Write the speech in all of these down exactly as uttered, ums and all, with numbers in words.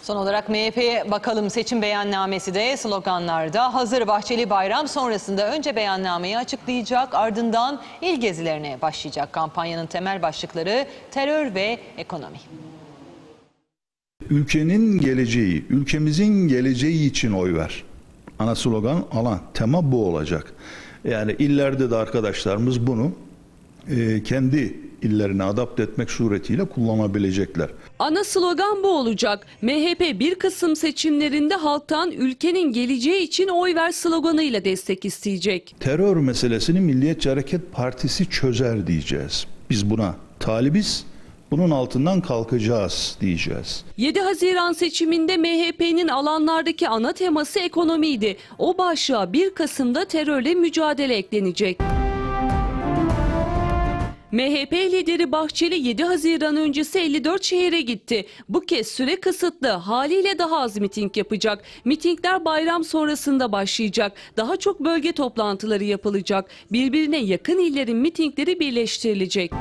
Son olarak M H P'ye bakalım. Seçim beyannamesi de sloganlarda hazır. Bahçeli bayram sonrasında önce beyannameyi açıklayacak, ardından il gezilerine başlayacak. Kampanyanın temel başlıkları terör ve ekonomi. Ülkenin geleceği, ülkemizin geleceği için oy ver. Ana slogan, ana tema bu olacak. Yani illerde de arkadaşlarımız bunu e, kendi illerine adapte etmek suretiyle kullanabilecekler. Ana slogan bu olacak. M H P bir Kasım seçimlerinde halktan ülkenin geleceği için oy ver sloganıyla destek isteyecek. Terör meselesini Milliyetçi Hareket Partisi çözer diyeceğiz. Biz buna talibiz. Bunun altından kalkacağız diyeceğiz. yedi Haziran seçiminde M H P'nin alanlardaki ana teması ekonomiydi. O başlığa bir Kasım'da terörle mücadele eklenecek. M H P lideri Bahçeli yedi Haziran öncesi elli dört şehire gitti. Bu kez süre kısıtlı, haliyle daha az miting yapacak. Mitingler bayram sonrasında başlayacak. Daha çok bölge toplantıları yapılacak. Birbirine yakın illerin mitingleri birleştirilecek.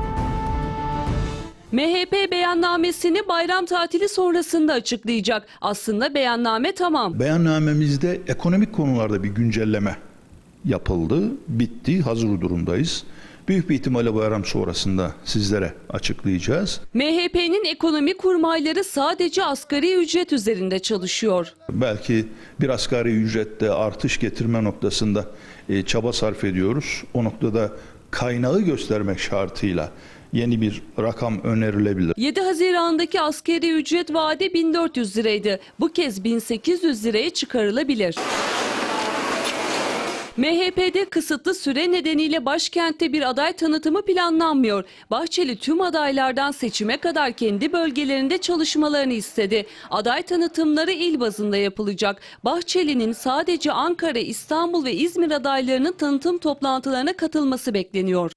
M H P beyannamesini bayram tatili sonrasında açıklayacak. Aslında beyanname tamam. Beyannamemizde ekonomik konularda bir güncelleme yapıldı, bitti, hazır durumdayız. Büyük bir ihtimalle bayram sonrasında sizlere açıklayacağız. M H P'nin ekonomi kurmayları sadece asgari ücret üzerinde çalışıyor. Belki bir asgari ücrette artış getirme noktasında e, çaba sarf ediyoruz. O noktada kaynağı göstermek şartıyla yeni bir rakam önerilebilir. yedi Haziran'daki asgari ücret vaadi bin dört yüz liraydı. Bu kez bin sekiz yüz liraya çıkarılabilir. M H P'de kısıtlı süre nedeniyle başkentte bir aday tanıtımı planlanmıyor. Bahçeli tüm adaylardan seçime kadar kendi bölgelerinde çalışmalarını istedi. Aday tanıtımları il bazında yapılacak. Bahçeli'nin sadece Ankara, İstanbul ve İzmir adaylarının tanıtım toplantılarına katılması bekleniyor.